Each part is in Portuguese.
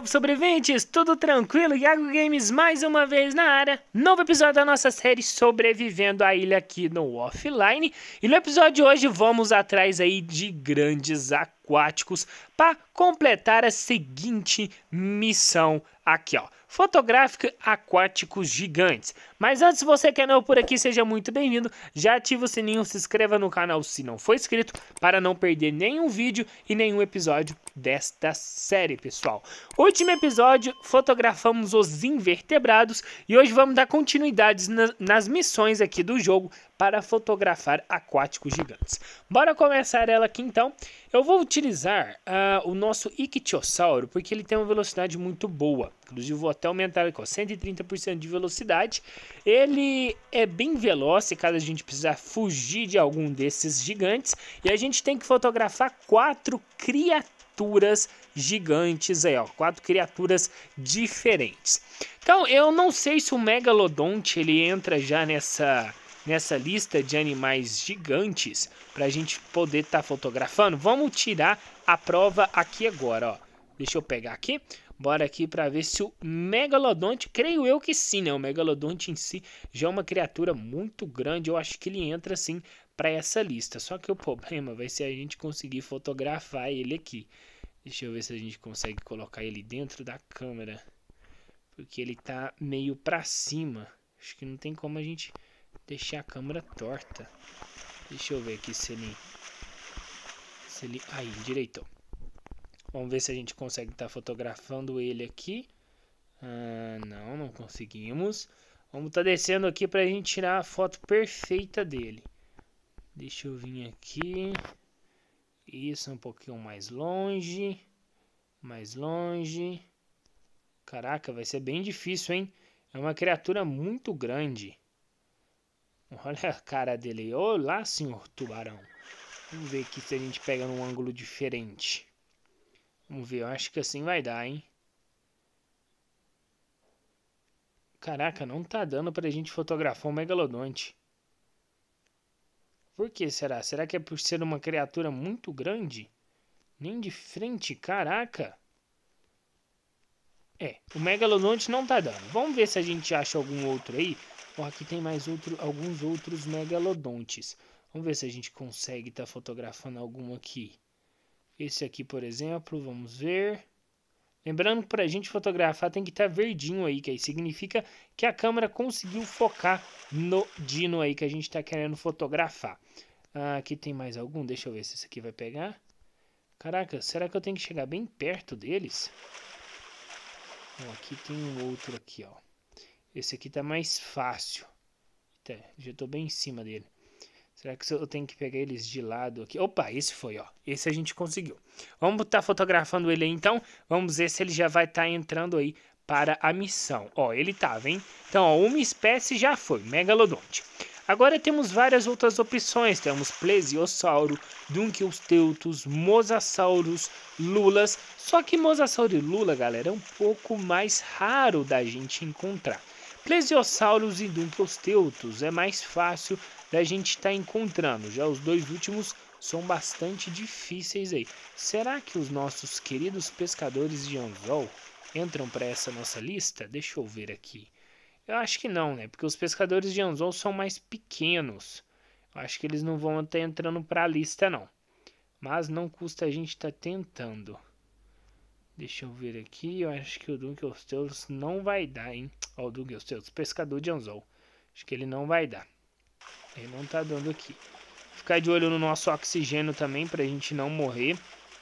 salve sobreviventes, tudo tranquilo? Iago Games mais uma vez na área. Novo episódio da nossa série Sobrevivendo à Ilha aqui no Offline. E no episódio de hoje vamos atrás aí de grandes aquáticos para completar a seguinte missão aqui, ó. Fotográfica aquáticos gigantes. Mas antes, se você que é novo por aqui, seja muito bem-vindo. Já ativa o sininho, se inscreva no canal se não for inscrito, para não perder nenhum vídeo e nenhum episódio desta série, pessoal. Último episódio, fotografamos os invertebrados e hoje vamos dar continuidades nas missões aqui do jogo para fotografar aquáticos gigantes. Bora começar ela aqui então. Eu vou utilizar o nosso ictiossauro porque ele tem uma velocidade muito boa. Inclusive vou até aumentar aqui, ó, 130% de velocidade. Ele é bem veloz se caso a gente precisar fugir de algum desses gigantes. E a gente tem que fotografar 4 criaturas gigantes aí, ó, 4 criaturas diferentes. Então eu não sei se o megalodonte ele entra já nessa lista de animais gigantes para a gente poder estar fotografando. Vamos tirar a prova aqui agora, ó. Deixa eu pegar aqui. Bora aqui para ver se o megalodonte, creio eu que sim, né? O megalodonte em si já é uma criatura muito grande. Eu acho que ele entra sim para essa lista. Só que o problema vai ser a gente conseguir fotografar ele aqui. Deixa eu ver se a gente consegue colocar ele dentro da câmera. Porque ele tá meio para cima. Acho que não tem como a gente deixar a câmera torta. Deixa eu ver aqui se ele... Aí, endireitou. Vamos ver se a gente consegue estar fotografando ele aqui. Não conseguimos. Vamos estar descendo aqui para a gente tirar a foto perfeita dele. Deixa eu vir aqui. Isso, um pouquinho mais longe. Mais longe. Caraca, vai ser bem difícil, hein? É uma criatura muito grande. Olha a cara dele. Olá, senhor tubarão. Vamos ver aqui se a gente pega num ângulo diferente. Vamos ver, eu acho que assim vai dar, hein? Caraca, não tá dando pra gente fotografar um megalodonte. Por que será? Será que é por ser uma criatura muito grande? Nem de frente, caraca. O megalodonte não tá dando. Vamos ver se a gente acha algum outro aí. Ó, aqui tem mais alguns outros megalodontes. Vamos ver se a gente consegue estar fotografando algum aqui. Esse aqui, por exemplo, vamos ver. Lembrando que para a gente fotografar tem que estar verdinho aí, que aí significa que a câmera conseguiu focar no dino aí que a gente está querendo fotografar. Aqui tem mais algum, deixa eu ver se esse aqui vai pegar. Caraca, será que eu tenho que chegar bem perto deles? Aqui tem um outro aqui, ó. Esse aqui tá mais fácil. Já tô bem em cima dele. Será que eu tenho que pegar eles de lado aqui? Opa, esse foi, ó. Esse a gente conseguiu. Vamos estar fotografando ele aí, então. Vamos ver se ele já vai estar entrando aí para a missão. Ó, ele tava, hein? Então, ó, uma espécie já foi, megalodonte. Agora temos várias outras opções. Temos plesiosauro, dunkleosteus, mosasaurus, lulas. Só que mosasauro e lula, galera, é um pouco mais raro da gente encontrar. Plesiosauros e dunkleosteus é mais fácil da gente estar encontrando. Já os dois últimos são bastante difíceis aí. Será que os nossos queridos pescadores de anzol entram para essa nossa lista? Deixa eu ver aqui. Eu acho que não, né? Porque os pescadores de anzol são mais pequenos. Eu acho que eles não vão estar entrando para a lista, não. Mas não custa a gente estar tentando. Deixa eu ver aqui. Eu acho que o dunkleosteus não vai dar, hein? Ó, o dunkleosteus, pescador de anzol. Acho que ele não vai dar. Ele não tá dando aqui. Ficar de olho no nosso oxigênio também, pra gente não morrer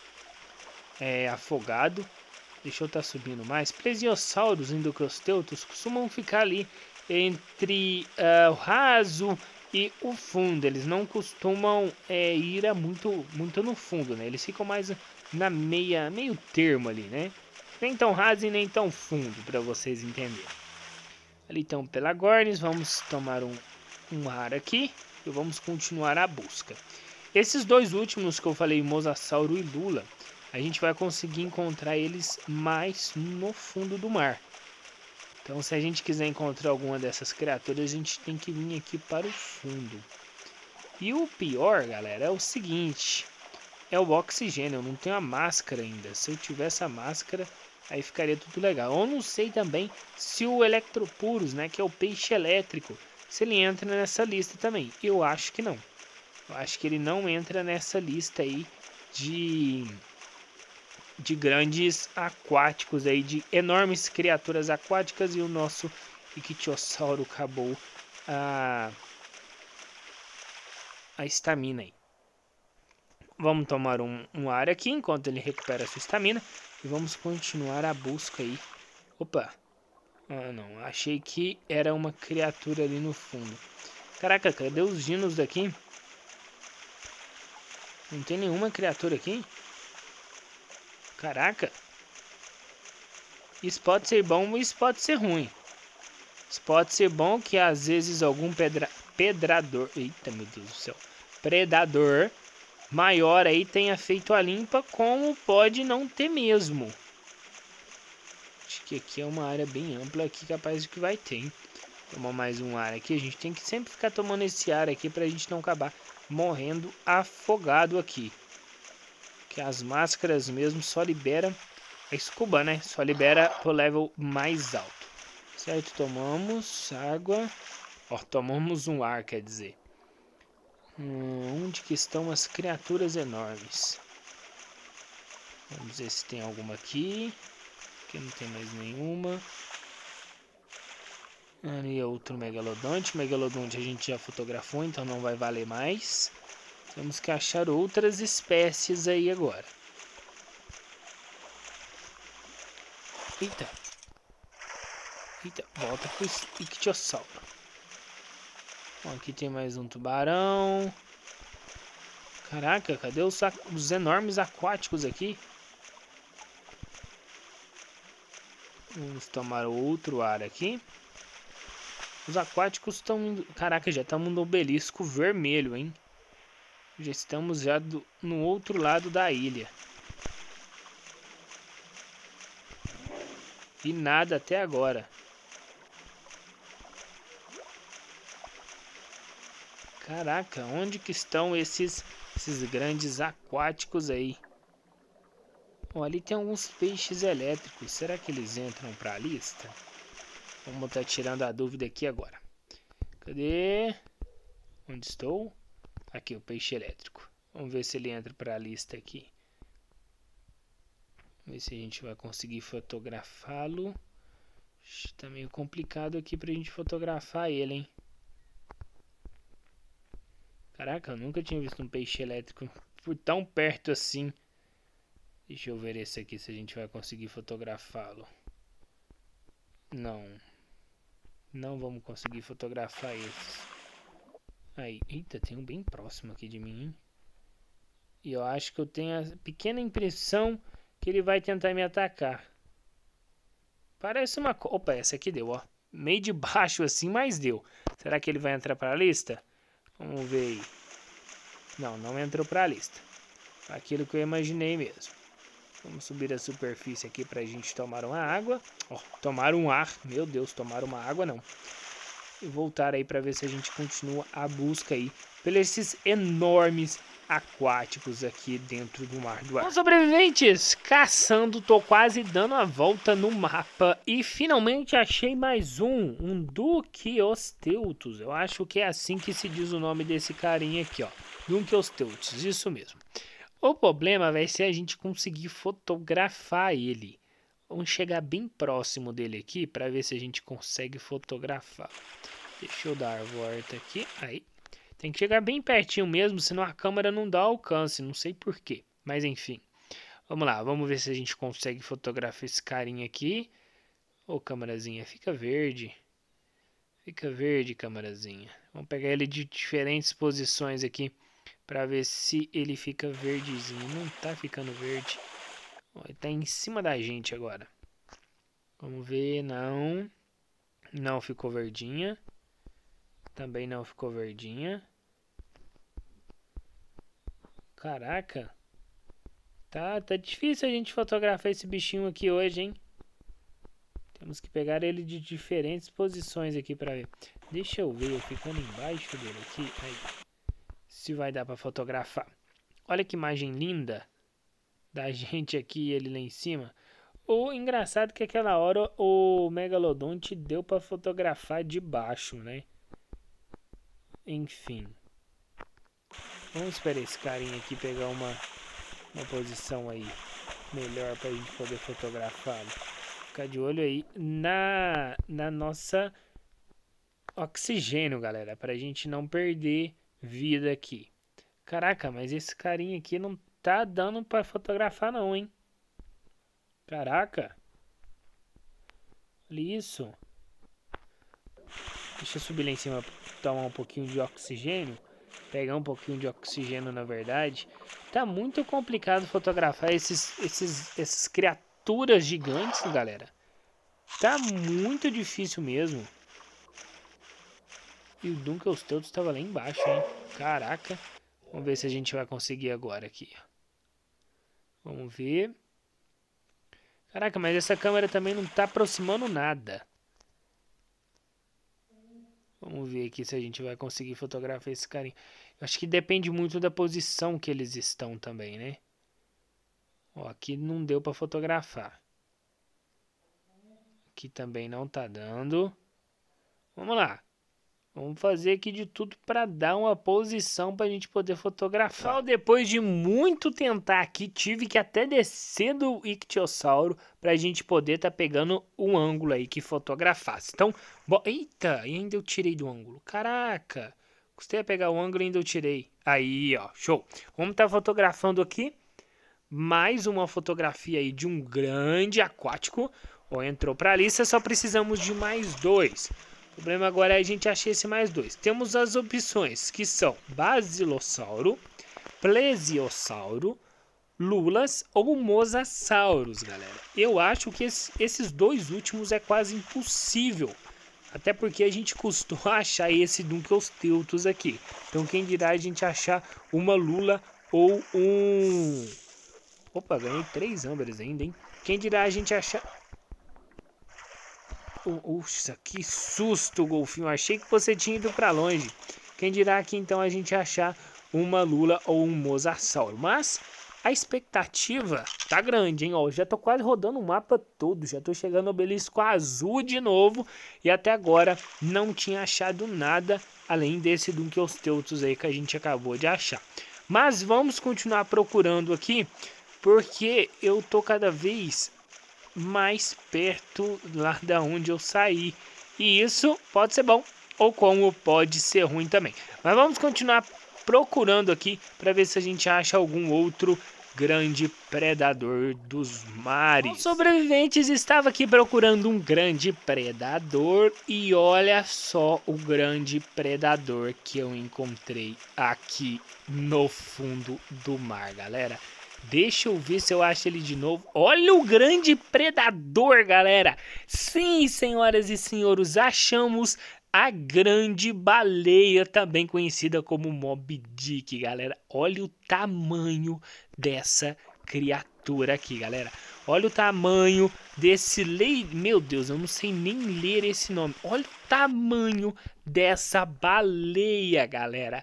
afogado. Deixa eu estar subindo mais. Plesiosauros e dunkleosteus costumam ficar ali entre o raso e o fundo. Eles não costumam ir muito no fundo, né? Eles ficam mais na meio termo ali, né? Nem tão raso e nem tão fundo, para vocês entenderem. Ali estão pelagornis. Vamos tomar um ar aqui e vamos continuar a busca. Esses dois últimos que eu falei, mosasauro e lula, a gente vai conseguir encontrar eles mais no fundo do mar. Então, se a gente quiser encontrar alguma dessas criaturas, a gente tem que vir aqui para o fundo. E o pior, galera, é o seguinte: é o oxigênio. Eu não tenho a máscara ainda. Se eu tivesse a máscara, Aí ficaria tudo legal. Eu não sei também se o Electropurus, né, que é o peixe elétrico, se ele entra nessa lista também. Eu acho que não. Eu acho que ele não entra nessa lista aí de grandes aquáticos aí, de enormes criaturas aquáticas, e o nosso ictiossauro acabou a estamina aí. Vamos tomar um ar aqui enquanto ele recupera a sua estamina e vamos continuar a busca aí. Opa, ah não, achei que era uma criatura ali no fundo. Caraca, cadê os dinos daqui? Não tem nenhuma criatura aqui? Caraca. Isso pode ser bom, isso pode ser ruim. Isso pode ser bom que às vezes algum pedrador... Eita, meu Deus do céu. Predador maior aí tenha feito a limpa, como pode não ter mesmo. Acho que aqui é uma área bem ampla aqui, capaz de que vai ter, hein? Tomar mais um ar aqui. A gente tem que sempre ficar tomando esse ar aqui pra gente não acabar morrendo afogado aqui. Que as máscaras mesmo só liberam a scuba, né? Só libera pro level mais alto. Certo, tomamos água. Ó, tomamos um ar, quer dizer. Onde que estão as criaturas enormes? Vamos ver se tem alguma aqui. Aqui não tem mais nenhuma. Ali é outro megalodonte. Megalodonte a gente já fotografou, então não vai valer mais. Temos que achar outras espécies aí agora. Eita. Eita, volta pro ictiossauro. Bom, aqui tem mais um tubarão. Caraca, cadê os enormes aquáticos aqui? Vamos tomar outro ar aqui. Os aquáticos estão... Caraca, já estamos no obelisco vermelho, hein? Já estamos no outro lado da ilha. E nada até agora. Caraca, onde que estão esses grandes aquáticos aí? Ó, ali tem alguns peixes elétricos. Será que eles entram para a lista? Vamos estar tirando a dúvida aqui agora. Cadê? Onde estou? Aqui, o peixe elétrico. Vamos ver se ele entra para a lista aqui. Vamos ver se a gente vai conseguir fotografá-lo. Tá meio complicado aqui pra gente fotografar ele, hein? Caraca, eu nunca tinha visto um peixe elétrico por tão perto assim. Deixa eu ver esse aqui, se a gente vai conseguir fotografá-lo. Não. Não vamos conseguir fotografar esses. Aí, eita, tem um bem próximo aqui de mim, hein? E eu acho que eu tenho a pequena impressão que ele vai tentar me atacar. Parece uma... Opa, essa aqui deu, ó. Meio de baixo assim, mas deu. Será que ele vai entrar para a lista? Vamos ver aí. Não, não entrou para a lista. Aquilo que eu imaginei mesmo. Vamos subir a superfície aqui pra gente tomar uma água. Ó, tomar um ar. Meu Deus, tomar uma água não. E voltar aí pra ver se a gente continua a busca aí pelos esses enormes aquáticos aqui dentro do mar do ar. Bom, sobreviventes, caçando, tô quase dando a volta no mapa e finalmente achei mais um Dunkleosteus. Eu acho que é assim que se diz o nome desse carinha aqui, ó. Dunkleosteus, isso mesmo. O problema vai ser a gente conseguir fotografar ele. Vamos chegar bem próximo dele aqui para ver se a gente consegue fotografar. Deixa eu dar a volta aqui. Aí. Tem que chegar bem pertinho mesmo, senão a câmera não dá alcance. Não sei porquê, mas enfim. Vamos lá, vamos ver se a gente consegue fotografar esse carinha aqui. Ô, câmerazinha, fica verde. Fica verde, câmerazinha. Vamos pegar ele de diferentes posições aqui para ver se ele fica verdezinho. Não tá ficando verde. Ó, ele tá em cima da gente agora. Vamos ver, não. Não ficou verdinha. Também não ficou verdinha. Caraca. Tá difícil a gente fotografar esse bichinho aqui hoje, hein? Temos que pegar ele de diferentes posições aqui pra ver. Deixa eu ver, eu ficando embaixo dele aqui. Aí. Se vai dar pra fotografar. Olha que imagem linda da gente aqui e ele lá em cima. O engraçado é que aquela hora o Megalodonte deu pra fotografar de baixo, né? Enfim. Vamos esperar esse carinha aqui pegar uma posição aí melhor pra gente poder fotografá-lo. Ficar de olho aí na nossa oxigênio, galera, pra gente não perder vida aqui. Caraca, mas esse carinha aqui não tá dando pra fotografar não, hein? Caraca. Olha isso. Deixa eu subir lá em cima pra tomar um pouquinho de oxigênio. Pegar um pouquinho de oxigênio, na verdade. Tá muito complicado fotografar essas criaturas gigantes, galera. Tá muito difícil mesmo. E o Dunkelstealth estava lá embaixo, hein? Caraca. Vamos ver se a gente vai conseguir agora aqui. Vamos ver. Caraca, mas essa câmera também não tá aproximando nada. Vamos ver aqui se a gente vai conseguir fotografar esse carinha. Eu acho que depende muito da posição que eles estão também, né? Ó, aqui não deu pra fotografar. Aqui também não tá dando. Vamos lá. Vamos fazer aqui de tudo para dar uma posição para a gente poder fotografar. Só depois de muito tentar aqui, tive que até descer do ictiosauro para a gente poder estar pegando um ângulo aí que fotografasse. Então, eita, e ainda eu tirei do ângulo. Caraca, custei a pegar o ângulo e ainda eu tirei. Aí, ó, show. Vamos estar fotografando aqui mais uma fotografia aí de um grande aquático. Ó, entrou para a lista, só precisamos de mais 2. O problema agora é a gente achar esse mais 2. Temos as opções que são Basilossauro, Plesiosauro, Lulas ou Mosasaurus, galera. Eu acho que esses dois últimos é quase impossível. Até porque a gente custou achar esse Dunkelstealth aqui. Então quem dirá a gente achar uma Lula ou um... Opa, ganhei 3 âmbares ainda, hein? Quem dirá a gente achar... Uxa, que susto, golfinho. Achei que você tinha ido para longe. Quem dirá que então a gente achar uma Lula ou um Mosasauro. Mas a expectativa tá grande, hein? Ó, já tô quase rodando o mapa todo. Já tô chegando no obelisco azul de novo. E até agora não tinha achado nada além desse Dunkelstealth aí que a gente acabou de achar. Mas vamos continuar procurando aqui, porque eu tô cada vez mais perto lá da onde eu saí. E isso pode ser bom ou como pode ser ruim também. Mas vamos continuar procurando aqui para ver se a gente acha algum outro grande predador dos mares. Os sobreviventes estava aqui procurando um grande predador e olha só o grande predador que eu encontrei aqui no fundo do mar, galera. Deixa eu ver se eu acho ele de novo. Olha o grande predador, galera. Sim, senhoras e senhores, achamos a grande baleia, também conhecida como Moby Dick, galera. Olha o tamanho dessa criatura aqui, galera. Olha o tamanho desse... Meu Deus, eu não sei nem ler esse nome. Olha o tamanho dessa baleia, galera.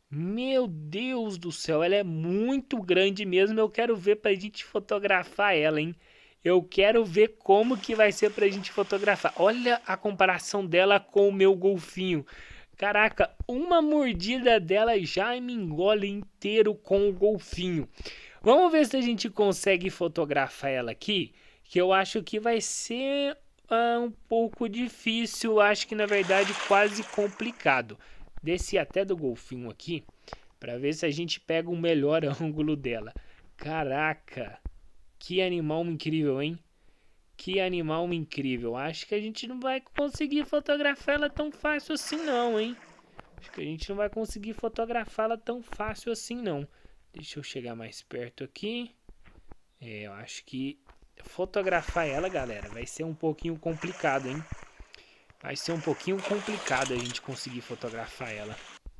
Meu Deus do céu, ela é muito grande mesmo. Eu quero ver pra gente fotografar ela, hein? Eu quero ver como que vai ser pra gente fotografar. Olha a comparação dela com o meu golfinho. Caraca, uma mordida dela já me engole inteiro com o golfinho. Vamos ver se a gente consegue fotografar ela aqui, que eu acho que vai ser um pouco difícil. Acho que na verdade quase complicado. Desci até do golfinho aqui para ver se a gente pega o melhor ângulo dela. Caraca, que animal incrível, hein? Que animal incrível. Acho que a gente não vai conseguir fotografar ela tão fácil assim não, hein? Acho que a gente não vai conseguir fotografá-la tão fácil assim não. Deixa eu chegar mais perto aqui. Eu acho que fotografar ela, galera, vai ser um pouquinho complicado, hein? Vai ser um pouquinho complicado a gente conseguir fotografar ela.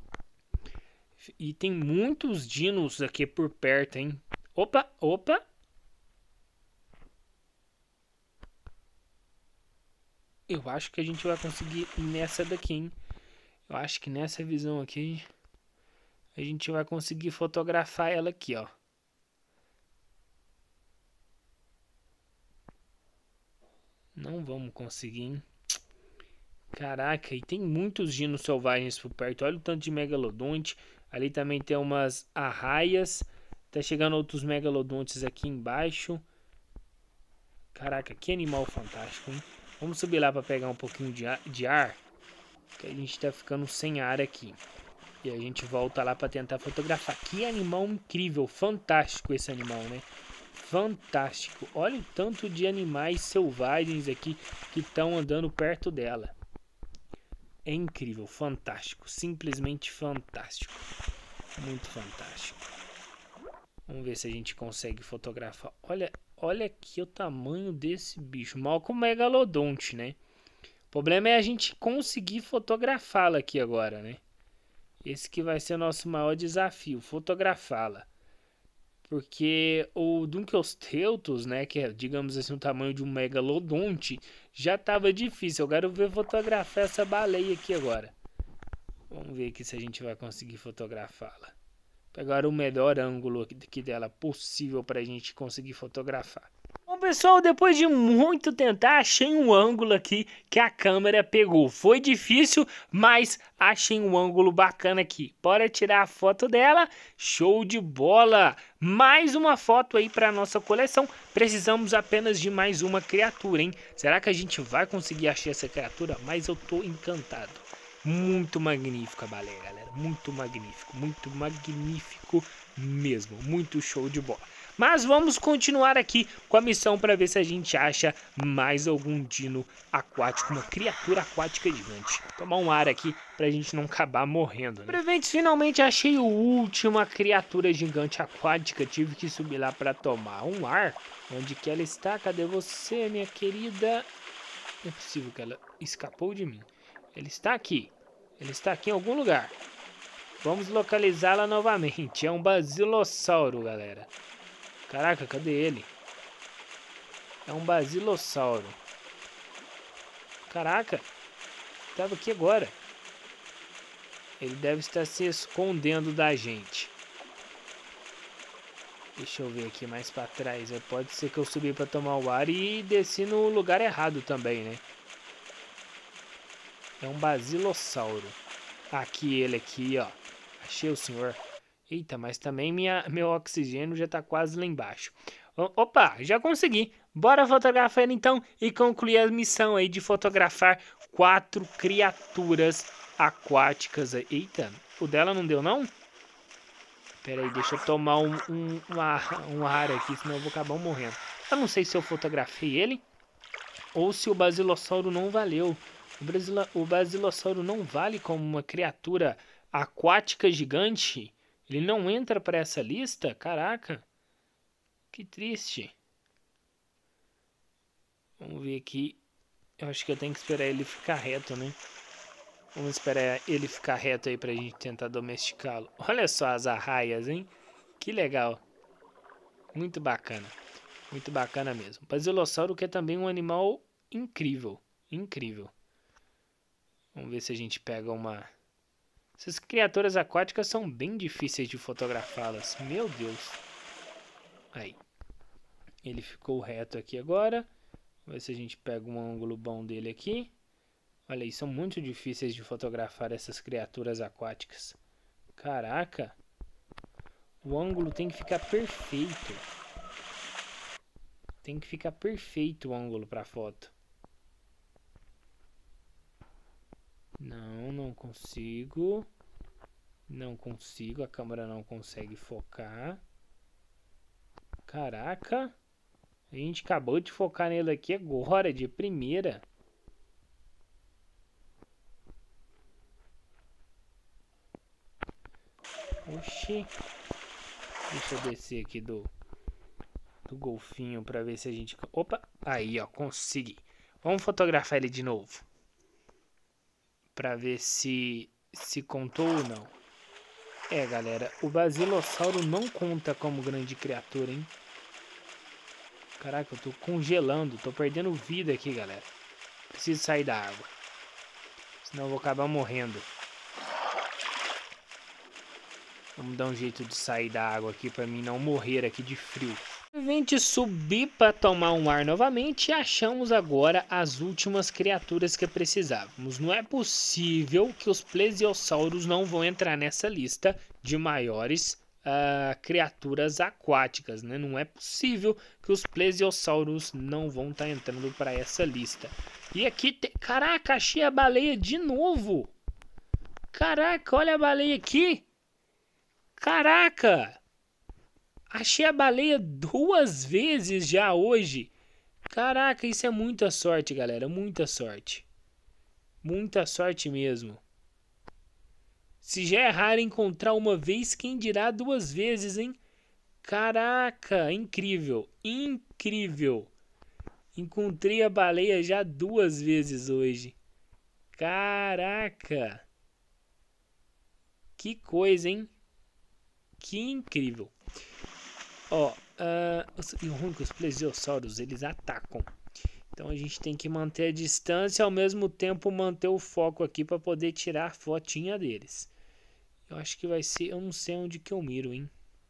E tem muitos dinos aqui por perto, hein? Opa, opa. Eu acho que a gente vai conseguir nessa daqui, hein? Eu acho que nessa visão aqui a gente vai conseguir fotografar ela aqui, ó. Não vamos conseguir, hein? Caraca, e tem muitos dinos selvagens por perto. Olha o tanto de megalodonte. Ali também tem umas arraias. Tá chegando outros megalodontes aqui embaixo. Caraca, que animal fantástico, hein? Vamos subir lá para pegar um pouquinho de ar. Que a gente tá ficando sem ar aqui. E a gente volta lá para tentar fotografar. Que animal incrível, fantástico esse animal, né? Fantástico. Olha o tanto de animais selvagens aqui que estão andando perto dela. É incrível, fantástico, simplesmente fantástico. Muito fantástico. Vamos ver se a gente consegue fotografar. Olha aqui o tamanho desse bicho. Mal com o megalodonte, né? O problema é a gente conseguir fotografá-la aqui agora, né? Esse que vai ser o nosso maior desafio, fotografá-la. Porque o Dunkleosteus, né, que é, digamos assim, o tamanho de um megalodonte, já estava difícil. Eu quero ver fotografar essa baleia aqui agora. Vamos ver aqui se a gente vai conseguir fotografá-la. Pegar o melhor ângulo aqui dela possível para a gente conseguir fotografar. Bom, pessoal, depois de muito tentar, achei um ângulo aqui que a câmera pegou. Foi difícil, mas achei um ângulo bacana aqui. Bora tirar a foto dela. Show de bola! Mais uma foto aí para nossa coleção. Precisamos apenas de mais uma criatura, hein? Será que a gente vai conseguir achar essa criatura? Mas eu tô encantado. Muito magnífica a baleia, galera. Muito magnífico mesmo. Muito show de bola. Mas vamos continuar aqui com a missão para ver se a gente acha mais algum dino aquático, uma criatura aquática gigante. Tomar um ar aqui pra gente não acabar morrendo, né? Preventes, finalmente achei a última criatura gigante aquática. Tive que subir lá para tomar um ar. Onde que ela está? Cadê você, minha querida? Não é possível que ela escapou de mim. Ele está aqui. Ele está aqui em algum lugar. Vamos localizá-la novamente. É um basilossauro, galera. Caraca, cadê ele? É um basilossauro. Caraca. Estava aqui agora. Ele deve estar se escondendo da gente. Deixa eu ver aqui mais pra trás. Pode ser que eu subi pra tomar o ar e desci no lugar errado também, né? É um basilossauro. Aqui ele aqui, ó. Achei o senhor. Eita, mas também meu oxigênio já tá quase lá embaixo. Opa, já consegui. Bora fotografar ele então e concluir a missão aí de fotografar 4 criaturas aquáticas. Eita, o dela não deu não? Pera aí, deixa eu tomar um ar aqui, senão eu vou acabar morrendo. Eu não sei se eu fotografei ele ou se o basilossauro não valeu. O basilossauro não vale como uma criatura aquática gigante. Ele não entra para essa lista? Caraca. Que triste. Vamos ver aqui. Eu acho que eu tenho que esperar ele ficar reto, né? Vamos esperar ele ficar reto aí pra gente tentar domesticá-lo. Olha só as arraias, hein? Que legal. Muito bacana. Muito bacana mesmo. Basilossauro que é também um animal incrível. Incrível. Vamos ver se a gente pega uma... Essas criaturas aquáticas são bem difíceis de fotografá-las. Meu Deus. Aí. Ele ficou reto aqui agora. Vamos ver se a gente pega um ângulo bom dele aqui. Olha aí, são muito difíceis de fotografar essas criaturas aquáticas. Caraca. O ângulo tem que ficar perfeito. Tem que ficar perfeito o ângulo para a foto. Não consigo. Não consigo, a câmera não consegue focar. Caraca. A gente acabou de focar nele aqui agora, de primeira. Oxi. Deixa eu descer aqui do golfinho para ver se a gente... Opa, aí ó, consegui. Vamos fotografar ele de novo. Para ver se contou ou não. É, galera, o basilossauro não conta como grande criatura, hein? Caraca, eu tô congelando, tô perdendo vida aqui, galera. Preciso sair da água. Senão eu vou acabar morrendo. Vamos dar um jeito de sair da água aqui pra mim não morrer aqui de frio. A gente subir para tomar um ar novamente e achamos agora as últimas criaturas que precisávamos. Não é possível que os plesiosauros não vão entrar nessa lista de maiores criaturas aquáticas, né? Não é possível que os plesiosauros não vão estar entrando para essa lista. E aqui tem... Caraca, achei a baleia de novo! Caraca, olha a baleia aqui! Caraca! Achei a baleia 2 vezes já hoje. Caraca, isso é muita sorte, galera. Muita sorte. Muita sorte mesmo. Se já é raro encontrar uma vez, quem dirá 2 vezes, hein? Caraca, incrível. Incrível. Encontrei a baleia já 2 vezes hoje. Caraca. Que coisa, hein? Que incrível. Ó, o ruim que os plesiosauros, eles atacam. Então a gente tem que manter a distância e ao mesmo tempo manter o foco aqui para poder tirar a fotinha deles. Eu acho que vai ser... Eu não sei onde que eu miro, hein?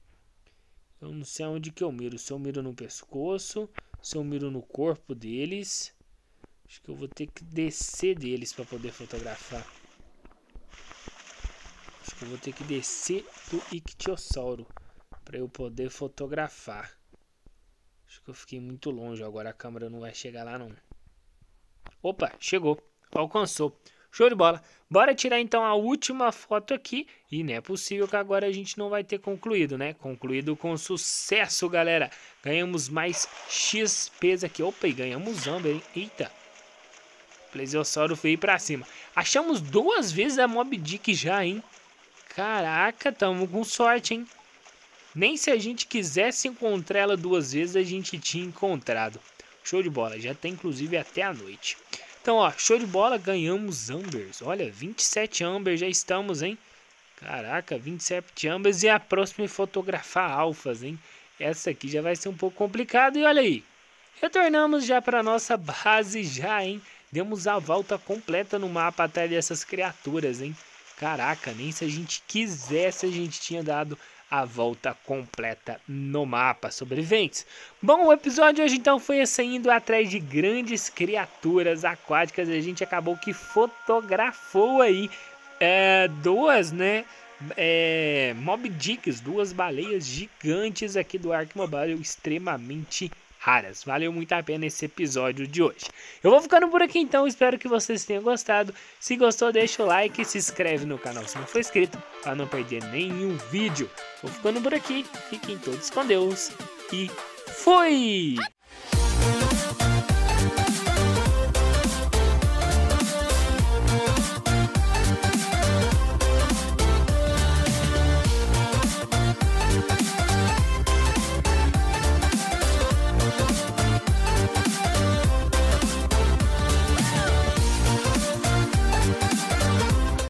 Eu não sei onde que eu miro. Se eu miro no pescoço, se eu miro no corpo deles. Acho que eu vou ter que descer deles para poder fotografar. Acho que eu vou ter que descer do ictiosauro para eu poder fotografar. Acho que eu fiquei muito longe. Agora a câmera não vai chegar lá não. Opa, chegou. Alcançou. Show de bola. Bora tirar então a última foto aqui. E não é possível que agora a gente não vai ter concluído, né? Concluído com sucesso, galera. Ganhamos mais XPs aqui. Opa, e ganhamos Amber, hein? Eita. Plesiosauro veio pra cima. Achamos 2 vezes a Moby Dick já, hein? Caraca, tamo com sorte, hein? Nem se a gente quisesse encontrar ela 2 vezes, a gente tinha encontrado. Show de bola, já tem inclusive até a noite. Então, ó, show de bola, ganhamos Ambers. Olha, 27 Ambers já estamos, hein? Caraca, 27 Ambers e a próxima é fotografar alfas, hein? Essa aqui já vai ser um pouco complicado. E olha aí, retornamos já para nossa base já, hein? Demos a volta completa no mapa atrás dessas criaturas, hein? Caraca, nem se a gente quisesse a gente tinha dado a volta completa no mapa. Sobreviventes. Bom, o episódio de hoje então foi esse, indo atrás de grandes criaturas aquáticas. A gente acabou que fotografou aí 2, né? Moby Dicks, 2 baleias gigantes aqui do Ark Mobile, extremamente raras. Valeu muito a pena esse episódio de hoje. Eu vou ficando por aqui então, espero que vocês tenham gostado. Se gostou, deixa o like e se inscreve no canal se não for inscrito, para não perder nenhum vídeo. Vou ficando por aqui, fiquem todos com Deus e fui!